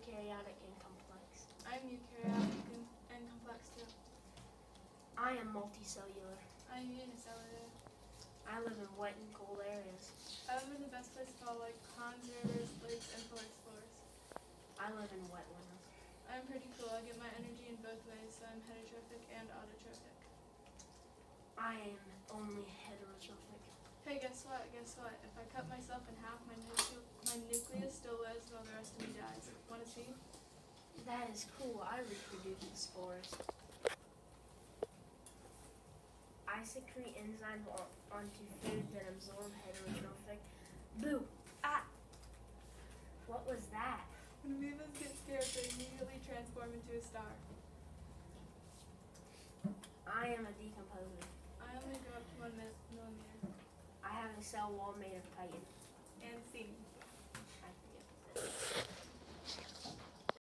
eukaryotic and complex. I'm eukaryotic and complex too. I am multicellular. I'm unicellular. I live in wet and cold areas. I live in the best place of all, like ponds, rivers, lakes, and forest floors. I live in wetlands. I'm pretty cool. I get my energy in both ways, so I'm heterotrophic and autotrophic. I am only heterotrophic. Hey, guess what? Guess what? If I cut myself in half, my nucleus still lives while the rest of me dies. Want to see? That is cool. I reproduce the spores. I secrete enzymes onto food that absorb heterotrophic. Boo! Ah! What was that? When amoebas get scared, they immediately transform into a star. I am a decomposer. I only go up to 1 millimeter. I have a cell wall made of chitin. And C.